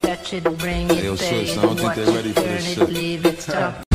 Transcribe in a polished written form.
touch it, bring it, Yo, pay Swiss, it, I don't think watch they're ready it, for this turn shit. it, leave it, stop.